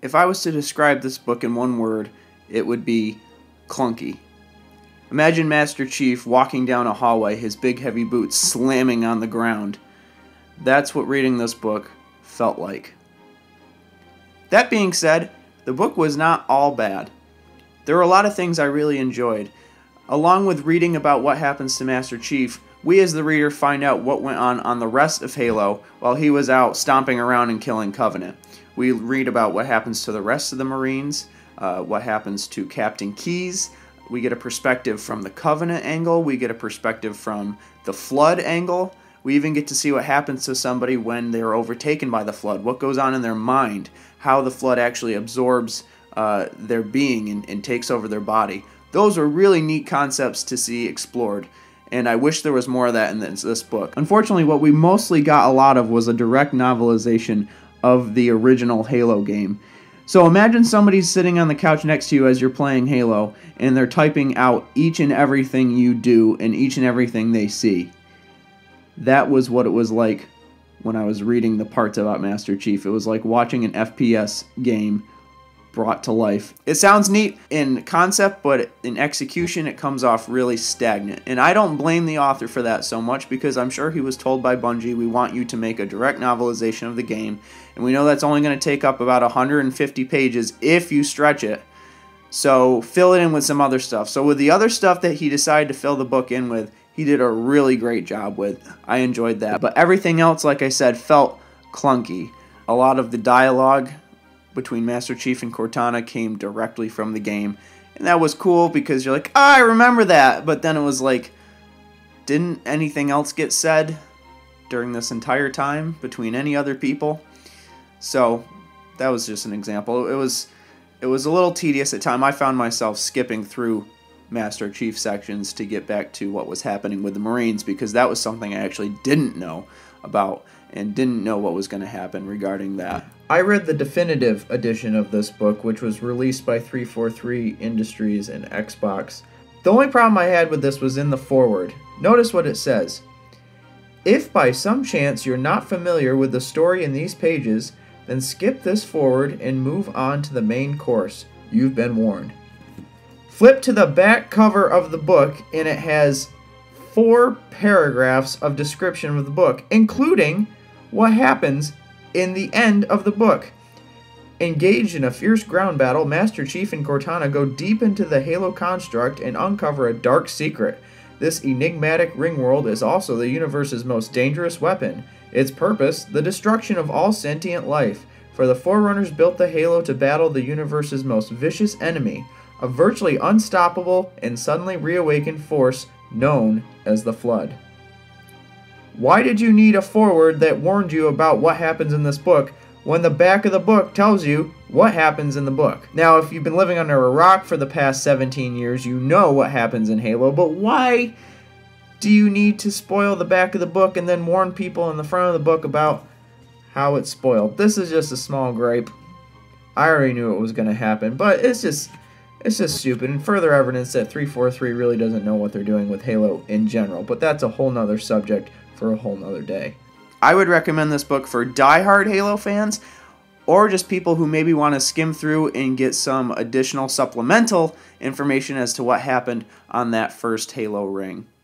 If I was to describe this book in one word, it would be clunky. Imagine Master Chief walking down a hallway, his big heavy boots slamming on the ground. That's what reading this book felt like. That being said, the book was not all bad. There were a lot of things I really enjoyed. Along with reading about what happens to Master Chief, we as the reader find out what went on the rest of Halo while he was out stomping around and killing Covenant. We read about what happens to the rest of the Marines, what happens to Captain Keyes. We get a perspective from the Covenant angle. We get a perspective from the Flood angle. We even get to see what happens to somebody when they're overtaken by the Flood, what goes on in their mind, how the Flood actually absorbs their being and takes over their body. Those were really neat concepts to see explored, and I wish there was more of that in this book. Unfortunately, what we mostly got a lot of was a direct novelization of the original Halo game. So imagine somebody's sitting on the couch next to you as you're playing Halo, and they're typing out each and everything you do and each and everything they see. That was what it was like when I was reading the parts about Master Chief. It was like watching an FPS game brought to life. It sounds neat in concept, but in execution it comes off really stagnant. And I don't blame the author for that so much, because I'm sure he was told by Bungie, we want you to make a direct novelization of the game, and we know that's only going to take up about 150 pages if you stretch it. So fill it in with some other stuff. So with the other stuff that he decided to fill the book in with, he did a really great job with. I enjoyed that. But everything else, like I said, felt clunky. A lot of the dialogue between Master Chief and Cortana came directly from the game. And that was cool because you're like, I remember that. But then it was like, didn't anything else get said during this entire time between any other people? So that was just an example. It was a little tedious at times. I found myself skipping through Master Chief sections to get back to what was happening with the Marines, because that was something I actually didn't know about and didn't know what was going to happen regarding that. I read the definitive edition of this book, which was released by 343 Industries and Xbox. The only problem I had with this was in the foreword. Notice what it says. If by some chance you're not familiar with the story in these pages, then skip this forward and move on to the main course. You've been warned. Flip to the back cover of the book, and it has 4 paragraphs of description of the book, including what happens in the end of the book. Engaged in a fierce ground battle, Master Chief and Cortana go deep into the Halo construct and uncover a dark secret. This enigmatic ring world is also the universe's most dangerous weapon. Its purpose, the destruction of all sentient life. For the Forerunners built the Halo to battle the universe's most vicious enemy, a virtually unstoppable and suddenly reawakened force known as the Flood. Why did you need a foreword that warned you about what happens in this book when the back of the book tells you what happens in the book? Now, if you've been living under a rock for the past 17 years, you know what happens in Halo, but why do you need to spoil the back of the book and then warn people in the front of the book about how it's spoiled? This is just a small gripe. I already knew it was going to happen, but it's just stupid, and further evidence that 343 really doesn't know what they're doing with Halo in general, but that's a whole nother subject for a whole nother day. I would recommend this book for die-hard Halo fans, or just people who maybe want to skim through and get some additional supplemental information as to what happened on that first Halo ring.